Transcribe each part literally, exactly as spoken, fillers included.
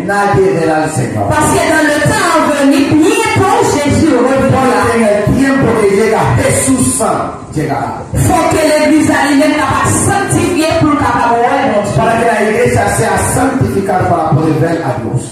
nadie verá al Señor. Parce que dans le temps à venir, bientôt Jésus reviendra. En el tiempo que llega Jesús llegará. Il faut que l'église elle-même capable de sanctifier pour capable de Para que la iglesia sea santificada para poder ver a Dios.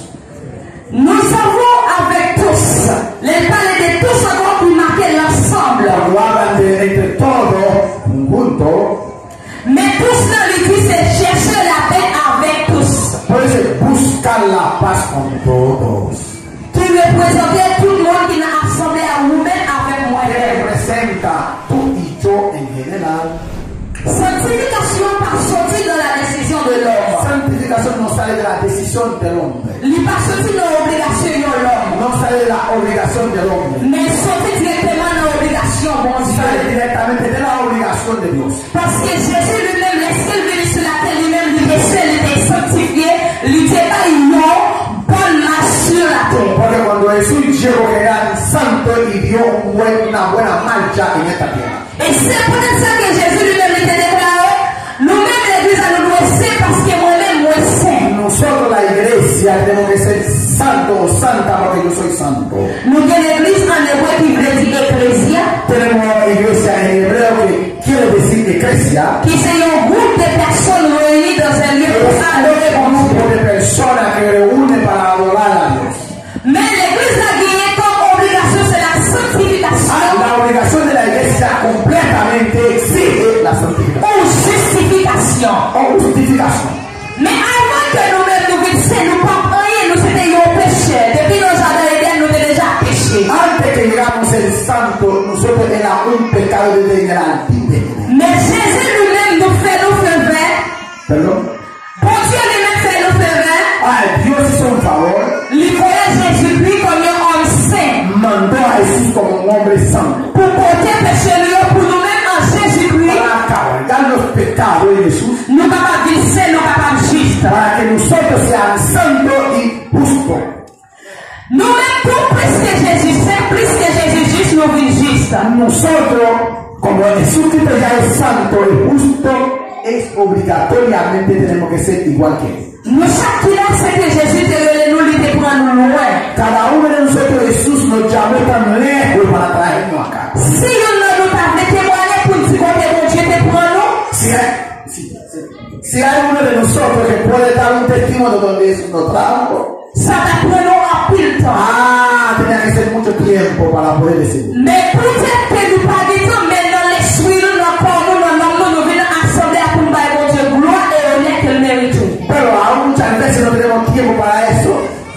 Nous avons avec tous, les palais de tous avons pu marquer l'ensemble. Cuando hablan de entre todos, juntos, mais tous dans l'église, c'est chercher la paix avec tous. Por eso buscar la paz con todos. Tu représentais tout le monde qui n'a assemblé à vous-même avec moi. Que representa tú y yo en general. Santification par sortir de la décision de l'homme. Santificación no sale de la decisión del hombre. Il pas sortir de l'obligation de l'homme. No sale de la obligación del hombre. Mais sortir directement de l'obligation, bon Dieu. Sale directamente de la obligación de Dios. Parce que Jésus lui-même, lorsqu'il venait sur la terre, lui-même, il était il était sanctifié, il n'était pas une bonne marche sur la terre. Porque cuando Jesús llegó que era santo y dio un buen, una buena marcha en esta tierra. Et c'est peut-être ça que Jésus lui-même était déclaré. Nous-mêmes, l'église, nous doit ser parce que moi-même, moi, saint. Nosotros, la iglesia, tenemos que ser santo o santa porque yo soy santo. Nous avons l'église en hébreu qui veut dire ecclésia. Tenemos iglesia en hebreo que quiere decir iglesia. Qui c'est un groupe de personnes réunies dans un lieu pour adorer un Dieu. grupo de personas que reúnen para adorar a Dios. Mais l'église a gagné comme obligation, c'est la sanctification. La obligación de la iglesia completamente exige la santificación. Ou justification. O justificación. Mais avant que nous-mêmes nous vivions, nous ne pas rien, nous étions péchés. Depuis nos jardins d'Éden, nous étions déjà péchés. Antes que llegamos el santo, nosotros era un pecado desde el antiguo. Mais Jésus lui-même nous fait nous faire vert. Perdón. Bon Dieu lui-même fait nous faire vert. Ah, Dios hizo un favor. Il voyait Jésus-Christ comme un homme saint. Mandó a Jesús como un hombre santo. Pour porter péché pour nous-mêmes en Jésus-Christ. Para cargar los pecados de Jesús. Nous capables de saint, nous capables de juste. Para que nosotros seamos santos y justos. Nous-mêmes, pour plus que Jésus saint, plus que Jésus juste, nous vivons juste. Nosotros, como Jesucristo ya es santo y justo, es obligatoriamente tenemos que ser igual que él. Nous chacun sait que Jésus te nous l'idée pour nous loin. Cada uno de nosotros Jesús nos llamó tan lejos para traernos acá. Si nous ne nous pas témoigner pour dire que bon Dieu te prend nous, Si hay, si, si, si hay uno de nosotros que puede dar un testimonio donde Jesús nos trajo, ça t'apprend nous en pile temps. ah, tenía que ser mucho tiempo para poder decirlo. Mais peut-être que nous pas du temps, mais dans l'esprit, nous, dans le corps, nous, dans l'homme, nous, nous venons assembler pour nous bailler bon Dieu gloire et honneur qu'elle mérite. Pero aún muchas veces no tenemos tiempo para eso.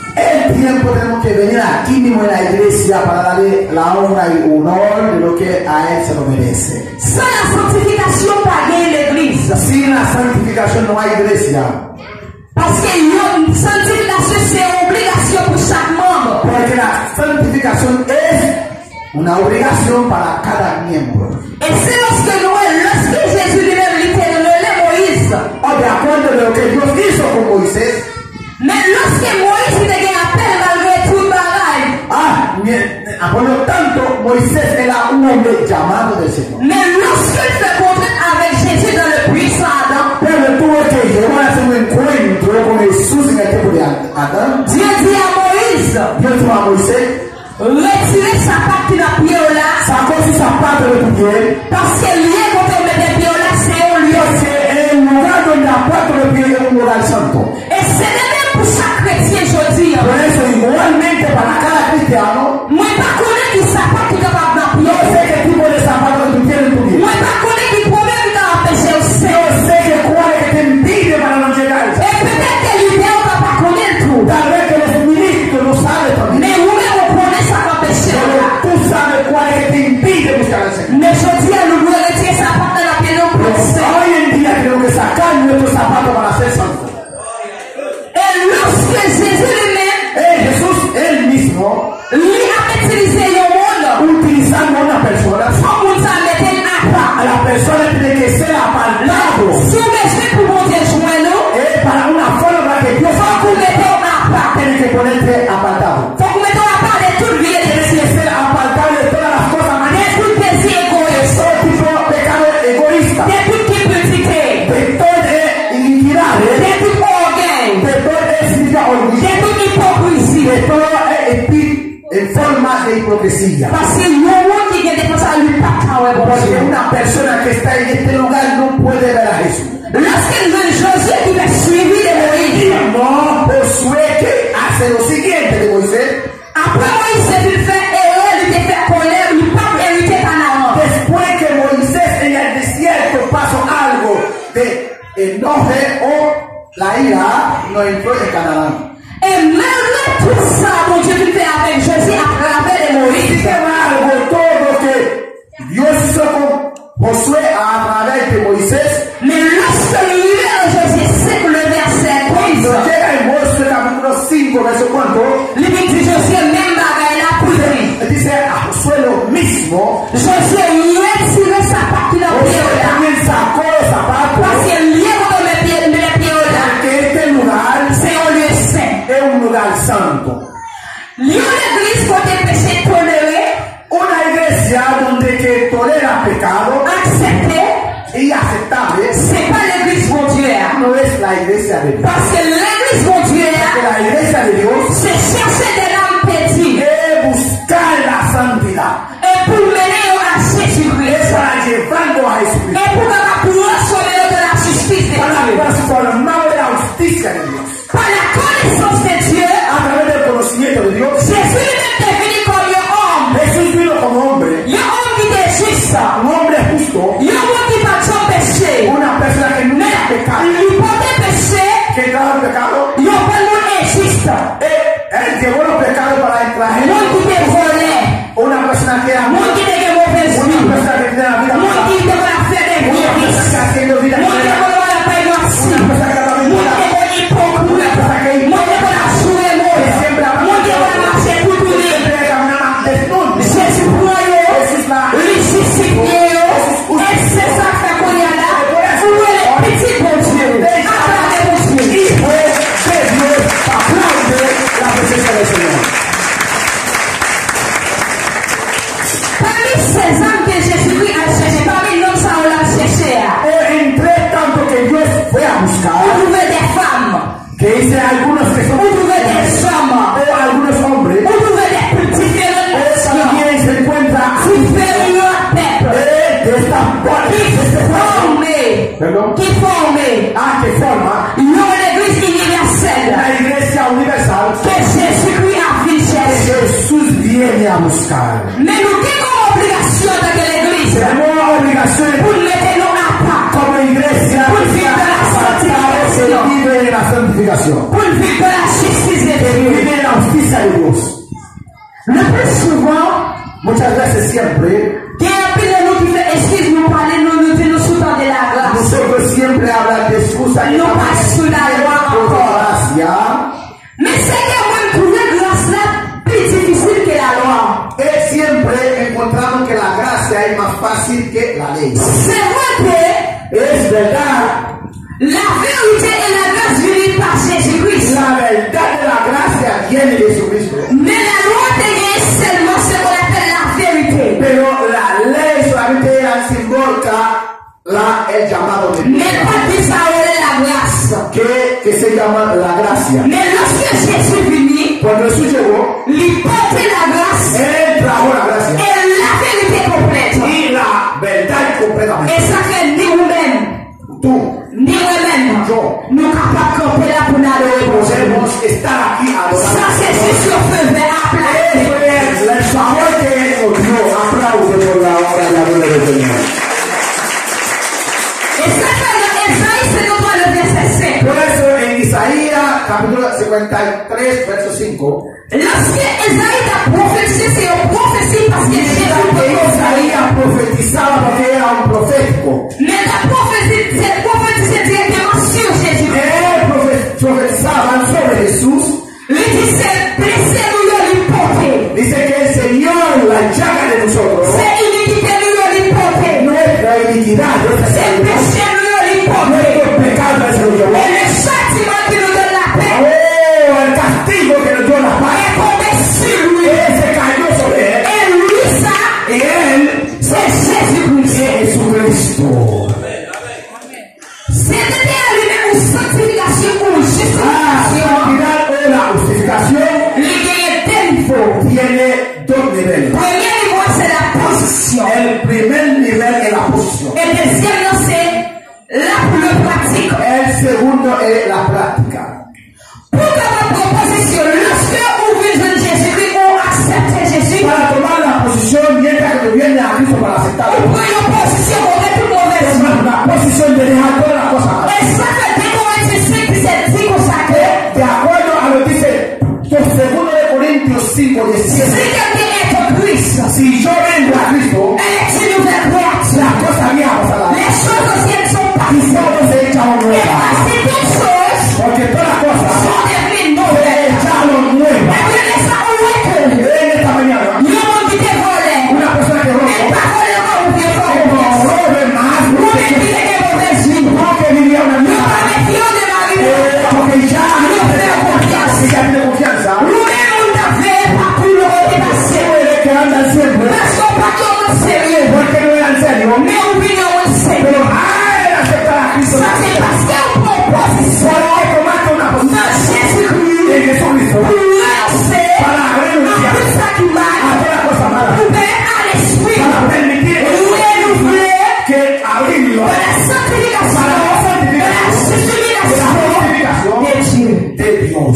El tiempo tenemos que venir aquí mismo en la iglesia para darle la honra y honor de lo que a él se lo merece. Sans la sanctification, pas gagner l'église. Sin la santificación no hay iglesia. Parce que la sanctification, c'est une obligation pour chaque membre. Porque la santificación es una obligación para cada miembro. Et c'est lorsque nous, lorsque Jésus lui-même l'éternel Moïse, O de acuerdo de lo que Dios hizo con Moisés. mais lorsque Moïse il a appel malgré tout le bagaille, Ah, bien, por lo tanto, Moisés era un hombre llamado del Señor. mais lorsqu'il fait contact avec Jésus dans le puissant Adam, Pero tuvo que llevar a hacer un encuentro con Jesús en el tiempo de Adán. Dieu dit à Moïse, Dios dijo a Moisés, retirez sa patte dans le pied là, sacó su zapato de tu piel, parce que lié quand on met des pieds là, c'est un lieu. porque el lugar donde apuesto de pie es un lugar santo. Et c'est le même pour chaque chrétien aujourd'hui. Por eso, igualmente para cada cristiano, Moi, pas connaître qui sapate qui est capable d'en no pied. sé qué tipo de zapato que tú tienes en tu vida. Moi, pas connaître qui problème qui t'a empêché au No sein. sé qué cuál es que te impide para no llegar. Et peut-être que l'idée, on va pas connaître tout. Tal vez que los ministros no saben también. Mais vous-même, on connaît ça qu'empêche. Pero tú sabes cuál es que te impide buscar al Señor. Mais je dis à nous, nous retirer sa patte dans la pied non Pero plus. hoy en día tenemos que sacar nuestros zapatos para ser santos. Et lorsque Jésus lui-même, Eh, Jesús, él mismo, lui a utilisé le monde, utilizando a una persona, faut qu'on s'en mette à part. a la persona tiene que ser apartado. Si vous mettez pour mon Dieu joindre nous, Eh, para una forma para que Dios faut qu'on mette à part. tiene que ponerte apartado. Faut qu'on mette à part de toute vie et de Tienes que ser apartado de todas las cosas, de manías, tout plaisir égoïste, todo tipo de pecado egoísta, de toute cupidité, de toda iniquidad, de de tout orgueil, toda esa orgullo, de toute hipocresía. Parce que yon moun qui gen dépense à lui pas kawè bon Porque Dieu. una persona que está en este lugar no puede ver a Jesús. Lorsqu'il veut Josué qui va suivi de Moïse. Y no Josué que hace lo siguiente de Moisés. Après Moïse s'est vu faire erreur, il était fait colère, il pas hérité Canaan. Después que Moisés en el desierto pasó algo de enoje o la ira, no entró en Canaán. Et malgré tout ça, mon Dieu qui fait avec Jésus à travers de Moïse. Sin embargo, todo lo que Dios hizo con Josué a través de Moisés, Mais lorsque lui en Jésus cinq, le verset cuando treize, llega en Josué capítulo cinco, verso cuánto, lui dit Josué même bagaille là pour lui. dice a Josué lo mismo. Josué retiré sa partie dans le pied Josué là. también sacó los zapatos, Parce que lié dans le pied, le pied là, porque este lugar c'est un lieu saint. es un lugar santo. Lié l'église côté péché toléré, Una iglesia donde que tolera pecado accepté, y aceptable c'est pas l'église mon Dieu. hein. no es la iglesia de Dios. Parce que l'église mon Dieu, Porque la iglesia de Dios c'est chercher des âmes perdues. es buscar la santidad. Et pour mener à Es Jésus-Christ. para llevando a Jesucristo. Et pour pouvoir sauver de la justice de Para Dieu. transformar la justicia de Dios. Par la connaissance de Dieu, A través del conocimiento de Dios, Jésus lui-même est venu comme un homme. Jesús vino como hombre, Un homme qui est juste. un hombre justo, Un homme qui va sans péché. una persona que nunca ha pecado, Il portait péché. que trajo el pecado. Il n'y a pas de monde injuste. Él, él llevó los pecados para entrar en Monde qui te volé. una persona que era Monde qui te mauvaise una vie. persona que tiene la vida Monde mala, qui te va faire des una persona que vieilles. está haciendo vida Monde qui plena, va la paix noircie. una persona que está Monde viviendo qui va hypocrite. Monde qui va jouer mot. Monde qui va marcher tout le monde. siempre caminaba desnudo. Jésus prend yo, Jesús la lui justifié yo, et c'est ça fait qu'on y a là, pour les petits bon Dieu, acclamer bon Dieu. Hijo de Dios, aplaude la presencia del Señor. Parmi ces âmes que Jésus-Christ a cherché, parmi l'homme ça on l'a cherché, Eh, Entre tanto que Dios fue a on buscar, trouvait des femmes, que dice algunos que son on trouvait des hommes, o algunos hombres, on trouvait des petits eh, différents también se encuentra différents peuples, eh, de esta qui de este pueblo, formaient, perdón, qui formaient, ah, que forma l'église universelle, la iglesia universal que Jésus-Christ a vu que chercher. Jesús viene a buscar. Mais nous avons obligation de l'église Tenemos obligación pour mettre nos à part, como iglesia Por vivir de la santificación. que vive en la santificación, pour vivre de la justice de que Dieu. vive en la justicia de Dios. Le plus souvent, Muchas veces siempre il y a un peu de nous qui fait excuse nous parler, nous nous disons nous sous de la grâce. nosotros siempre hablan de excusa que No estamos pas sous la loi por encore. gracia. Mais c'est que moi, trouver grâce là plus difficile que la loi. Es siempre encontramos que la gracia es más fácil que la ley. C'est vrai que Es verdad, la vérité et la grâce viennent par Jésus-Christ. la verdad de la gracia viene de Jesucristo. Mais la loi est seulement ce qu'on appelle la vérité. Pero la ley solamente era simbólica la, el llamado de Dios, Mais pas plus ça la grâce. que, que se llama la gracia. Mais lorsque Jésus venu, Cuando Jesús llegó, il portait la grâce Él trajo la gracia et la vérité complète. y la verdad completamente. Et ça fait ni vous-même, Tú, ni moi-même, yo, nous capables de camper là pour nous adorer pour Dieu. podemos estar aquí Ça adorando. c'est juste le feu vert à placer. Eso es el favor que Él nos dio. Aplauso por la obra de la gloria del Señor. Et ça fait dans Ésaïe cinquante-trois, le verset cinq. Por eso en Isaías capítulo cincuenta y tres, verso cinco, Lorsque Ésaïe a prophétisé, c'est une prophétie parce que dice Jésus que prophétisait. Isaías profetizaba porque era un profético. Mais la prophétie, c'est prophétisé directement sur Jésus. Él profe- profetizaba sobre Jesús. Il dit c'est blessé nous lui porter. Dice que el Señor, la llaga de nosotros, C'est iniquité nous lui porter. nuestra iniquidad, nuestra C'est salud, péché nous lui porter. nuestros pecados se los llevó. Et le châtiment qui nous donne la paix Oh, el castigo que nos dio la paz. est tombé sur lui. Él se cayó sobre él. Et lui, ça, Y él c'est Jésus-Christ. es Jesucristo. C'était à lui-même une sanctification ou une Ah, justification. santidad o nivel. Premier niveau, c'est la position. El primer nivel es la posición. Et deuxième, c'est là pour le pratique. El segundo es la práctica. Pour que votre position, lorsque vous venez de Jésus-Christ ou acceptez Jésus, Para tomar la posición mientras que viene a Cristo para aceptarlo. vous prenez une position pour être mauvaise. La posición de dejar todas las cosas. Et ça fait deux vingt-cinq qui s'est dit comme ça que De acuerdo a lo que dice segundo de Corintios cinco, si diecisiete. quelqu'un est en Christ, Si yo vengo a Cristo, elle est une nouvelle créature. las cosas viejas pasarán. Les choses anciennes sont Y passées. todo se echa Et nueva. voici toutes choses Porque todas las cosas sont devenues se nouvelles. echaron nuevas. Et vous laissez ça où est que En esta mañana, le monde qui te volait. una persona que Et robó, pas volera ou bien pas que no robe más, Vous porque vivez des mauvaises vies. no que vivía una Nous vida, pas méfions de la vie. eh, porque ya no tiene confianza, que ya tiene confianza, Nous-mêmes, on n'avait pas pu le redépasser. puede que andan siempre, Parce qu'on pas comme sérieux. porque no era en serio, Mais on vit dans le sérieux. pero al aceptar a Cristo, Ça, c'est parce qu'on prend position porque tomaste una dans posición Jésus-Christ. en Jesucristo, Pour lancer para à renunciar tout ça qui a mal. toda cosa mala, Pour permettre à l'esprit para permitir de renouveler que abrirlo de la sanctification, de la justification de Dieu. de Dios.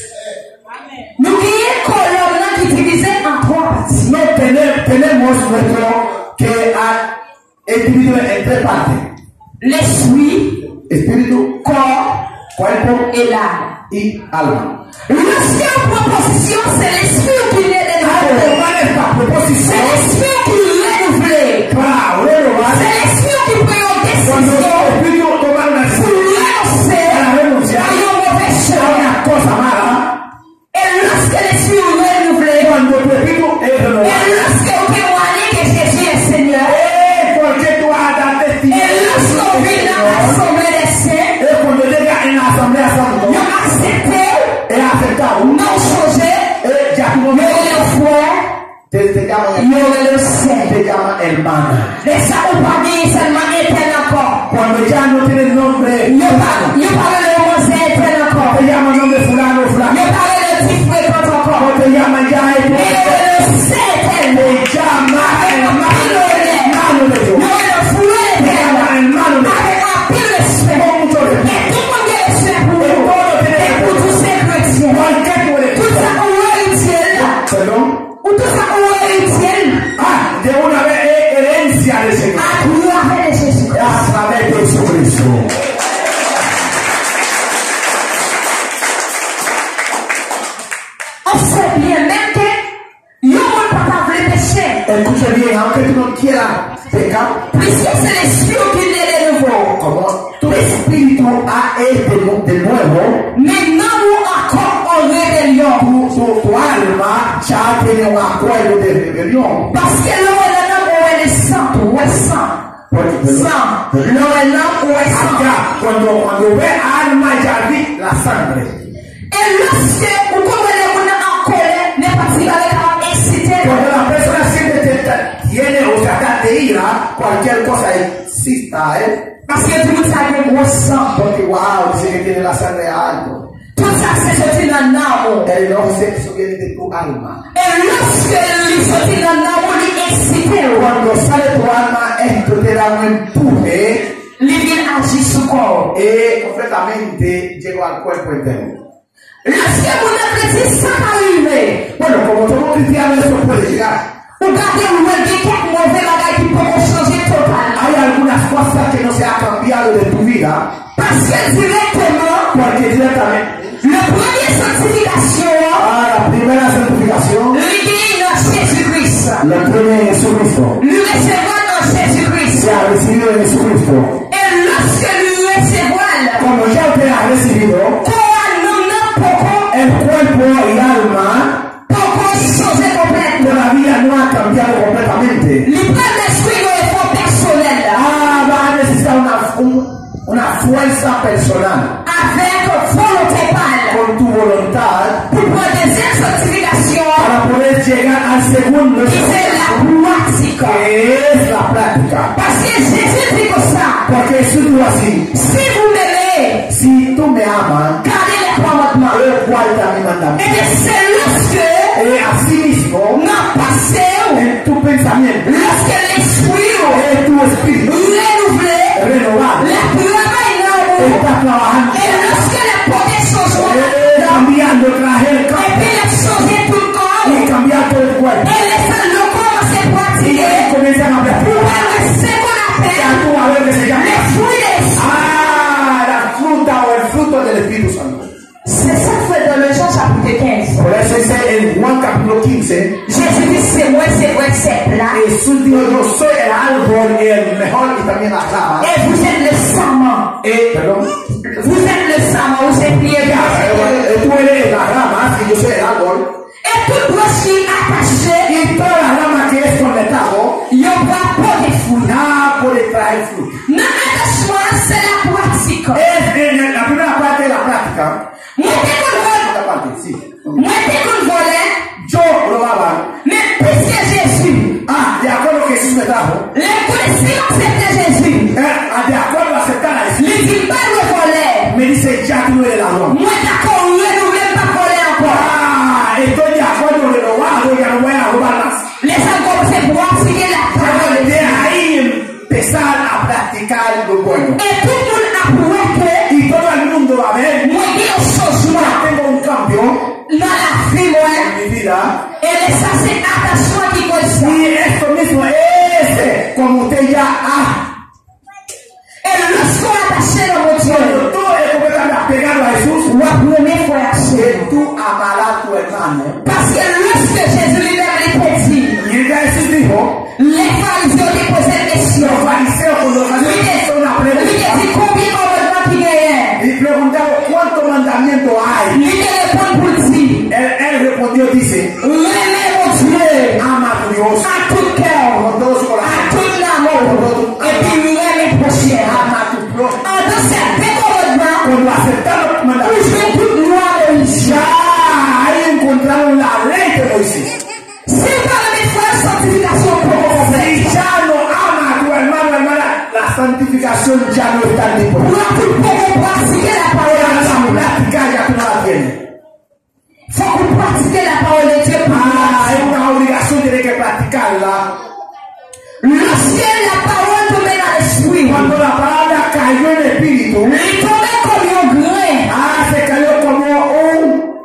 Nous guillons colonne qui divisait en trois parties. No tener, tenemos nuestro que ha dividido en tres partes: L'esprit, espíritu, corps cuerpo et l'âme. y alma. Lorsqu'on prend position, c'est l'esprit qui l'est Al dénoncé. tomar esta C'est proposición l'esprit qui l'est renouvelé. para renovar, C'est l'esprit qui prend une cuando décision el espíritu toma una pour decisión renoncer para renunciar à une mauvaise a chose. una cosa mala, Et lorsque l'esprit est renouvelé, cuando tu espíritu es et renovado, lorsque on témoigne que Jésus est Seigneur, es porque tú has dado et testimonio lorsqu'on vit dans de l'assemblée des saints, es cuando llega en la asamblea santo, on accepte, es aceptado, non changé, es ya tu mais momento, le frère, te, te llaman, il y aurait le saint. te llaman hermana. Mais ça, on pas dit seulement éternel encore. Cuando ya no tienes nombre, Il parle, il parle de Mosè éternel encore. te llaman nombre fulano, Il fulano, parle de petit fréquent encore. no te llaman ya Mais il y esto, aurait le saint éternel. te llaman hermano, hermano de Il y Dios, aurait le frère te éternel. llaman hermano de Dios. Avec un peu de respect. Con mucho Et respeto. tout le monde est respect pour Et nous. todo tiene Et pour tous ces chrétiens. Cualquier tú eres. Tout ça, on est utile. Perdón. Ou tout ça, on est utile. Ah, de una vez es herencia del Señor. À gloire de Jésus. A través de Jesucristo. On sait bien même que le monde ne peut pas vouloir pécher. Escuche bien, aunque tú no quieras pecar, Puisque c'est l'esprit qui l'est de nouveau. como tu espíritu ha es de, de nuevo, Maintenant, nous encore en rébellion. tu, tu, tu alma ya tiene un acuerdo de rebelión. Parce que l'homme est l'homme où est le sang, où est le sang. Porque Sang. L'homme est l'homme où est le sang. ya, cuando, cuando ve alma ya vi la sangre. Et lorsque, ou comme les gens en colère, n'est pas si avec un excité. Cuando la persona siente que tiene o sea de ira, cualquier cosa exista, ¿eh? Parce que tout ça a un gros sang. Porque wow, dice que tiene la sangre alto. Tout ça, c'est sorti dans l'amour. El enojo sexo viene de tu alma. Et lorsque il sorti dans l'amour, il est excité. Cuando sale tu alma, esto te da un empuje Il vient agir sur le corps. y completamente llegó al cuerpo entero. Lorsque vous avez dit ça arrivé, Bueno, como todo cristiano, eso puede llegar. vous gardez le web de quelques mauvais bagages qui peuvent changer totalement. Hay algunas cosas que no se han cambiado de tu vida, Parce que directement, porque directamente, le premier sanctification, a la primera santificación, l'idée dans Jésus-Christ. la tiene Jesucristo. Le recevoir dans Jésus-Christ. Se ha recibido en Jesucristo. Et lorsque le recevoir, Como ya te ha recibido, corps non poco, el cuerpo y alma poco changé complètement. todavía no ha cambiado completamente. Le plan d'esprit est effort personnel. Ah, va a necesitar una, un- una fuerza personal Avec volonté pâle. con tu voluntad Pour prendre deuxième sanctification, para poder llegar al segundo, qui c'est la pratique. que es la práctica. Parce que Jésus dit comme ça. Porque Jesús dijo así: Si vous m'aimez, si tú me amas, gardez les commandements. yo guarda mi mandamiento. Et c'est lorsque Eh, así mismo, on a passé cuerpo. Et laissez-le commencer à Y pratiquer. ellos comienzan a Pour practicar. avoir ce qu'on Ya appelle tú vas a ver que se llama les fruits des esprits. ah, la fruta o el fruto del Espíritu Santo. C'est ça que fait dans le Jean chapitre quinze. Por eso dice en Juan capítulo quince, Jésus dit c'est moi, c'est vrai, c'est plat. Jesús dijo, yo soy el árbol y el mejor y también la rama. Et vous êtes le sarment. Eh, perdón. Vous êtes le sarment, vous êtes lié. Ya, eh, tú eres la rama y yo soy el árbol. Et toute branche qui est attachée, Y toda la rama que es conectado, il y aura pas de fruits. nada puede traer fruto. Notre attachement, c'est la pratique. Es en la primera parte de la práctica. Moi, dès qu'on La vole, segunda parte, sí. moi, dès qu'on volait, Yo probaba, mais puisque Jésus, ah, de acuerdo que Jesús me trajo, les connaissances c'était Jésus, eh, de acuerdo a aceptar a Jesús, il dit pas de voler. me dice, ya tú eres el ladrón. Moi, d'accord, nous ne même pas voler encore. Ah, estoy de acuerdo renovado, ya no voy a robar más. Les hommes commencent à pratiquer la parole de De Dieu. ahí empezar a practicar lo bueno. Et tout le monde apprend que Y todo el mundo va a ver, moi, il y a un changement tengo un cambio dans la vie, moi. en mi vida. Et ça, c'est attachement qui cause ça. Y esto mismo es como usted ya ha. Et lorsqu'on est attaché dans mon Dieu, Cuando tú es completamente apegado a Jesús, ou à premier fois attaché. que tú amarás a tu hermano. Parce que lorsque Jésus lui-même l'était dit, Mientras Jesús dijo, les pharisiens ont déposé une question. los fariseos cuando los Lui fariseos hizo una il pregunta dit combien de commandements qu'il y a. y preguntaron cuántos mandamientos hay. Lui il répond pour dire, Él, él respondió, dice, aimez mon Dieu ama a tu Dios à tout cœur, con todo su à corazón, tout l'amour, et puis aimer prochain. ama a tu prójimo. En dans ces deux commandements, Cuando aceptaron los vous mandamientos, faites toute loi de Moïse. ya ahí encontraron la ley de Moisés. C'est par la méthode sanctification pour Si ya no ama a tu hermano, hermana, la santificación ya no está disponible. pour que vous pouvez pratiquer la parole Pero de la Dieu. práctica ya tú no la tienes. Faut que vous pratiquiez la parole de Dieu pour Ah, es vous. una obligación, tienes que practicarla. Lorsque la parole tombait dans l'esprit, Cuando la palabra cayó en el espíritu, il tombait comme un grain. ah, se cayó como un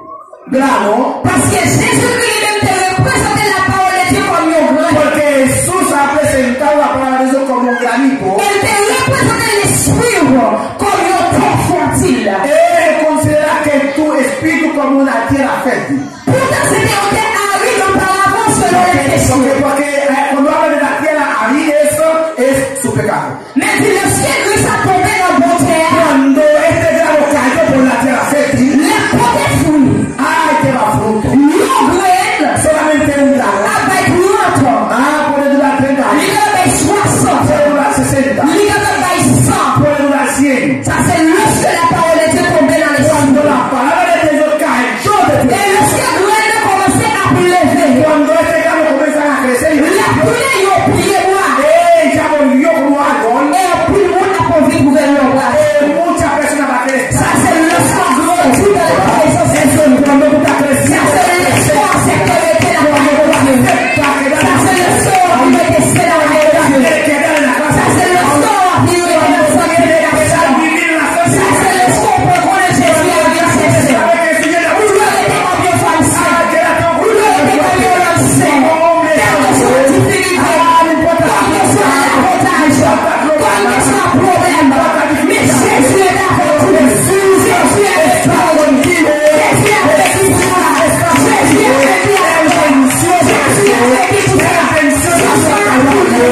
grano, Parce que Jésus lui-même te représentait la parole de Dieu comme un grain. porque Jesús ha presentado la palabra de Dios como un granito. Il te représentait l'esprit comme un terre fertile. Él considera que tu espíritu como una tierra fértil. Pourtant, c'était un terre aride auparavant selon les Porque, questions. porque eh, cuando habla de la tierra árida, eso es su pecado. Mais lorsque lui ça tombait dans le bon terre, Cuando este grano cayó por la tierra fértil, les premiers fruits, ay, que va fruto. l'eau graine, Solamente un grano. avec l'autre, Ah, puede durar treinta años, l'île avec soixante, puede durar sesenta, l'île avec cent. puede durar cien. Ça, c'est lorsque la parole de Dieu tombait dans les Cuando cieux. la palabra de Dios cayó de ti, Et lorsque la graine commençait à lever, cuando este grano comienza a crecer y la pluie y au pied moi. ella volvió como árbol, Et au plus le monde a pas envie de gouverner le roi. eh, muchas personas van a crecer. Ça, c'est lorsqu'on grandit dans la présence de Dieu. Cuando tú estás Ça, creciendo, c'est l'espoir, c'est que était la parole de Dieu. para quedar Ça, c'est le sort qui va tester dans la parole de Dieu. quieres quedar en la Ça, casa, c'est le sort qui va dans la sanctification. vivir en la Ça, santidad. c'est le sort pour connaître Jésus à la sainteté. Sabe que el Señor Vous la devez être combien de femmes saintes? Ah, que la tengo Vous devez être combien d'hommes saints? Quelle que soit la difficulté, quelle que soit l'avantage, quel que soit le problème, mais Jésus est avec vous. Jésus est avec vous. Jésus est avec vous. Jésus est avec vous. Jésus est avec vous. Sois à couler.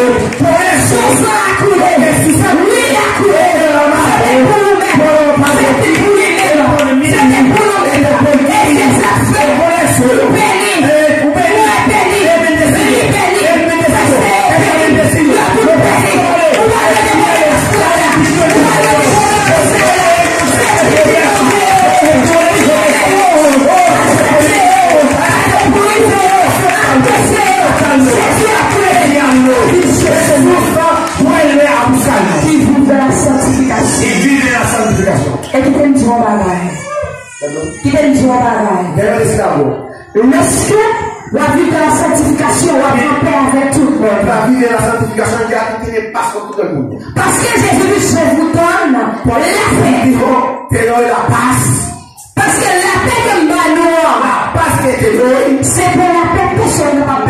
Sois à couler. Lui a coulé. C'était pour nous-mêmes. C'était pour lui-même. C'était pour nous-mêmes. Et c'est ça fait. Nous bénis. Nous est béni. Lui béni. Ça c'est béni. La plus béni. Nous allons demander la splendeur. Nous allons vuelve a buscarnos qui vivent de la sanctification. y vive la santificación. Et qui t'aime du bon bagage. Perdón. Qui t'aime du bon bagage. Debe decir algo. Lorsque la vie de la sanctification va camper avec tout le monde. La vida de la santificación ya tú tienes paz con todo el mundo. Parce que Jésus dit, je vous donne pour la paix. Dijo, te doy la paz. Parce que la paix que m'a La paz que te doy c'est pour la paix personne ne va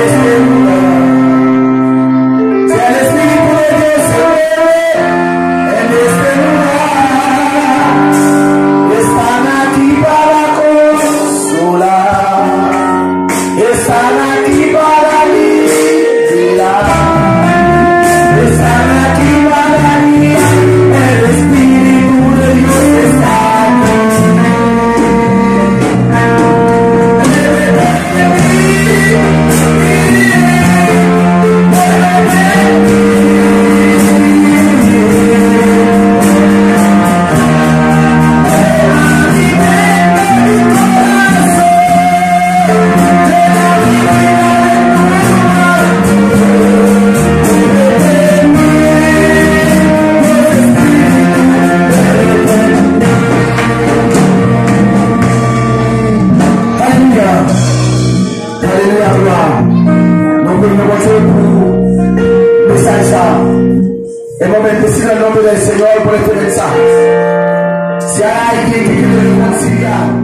Es momento de decir el nombre del Señor por este mensaje. Si hay alguien que quiere reconciliar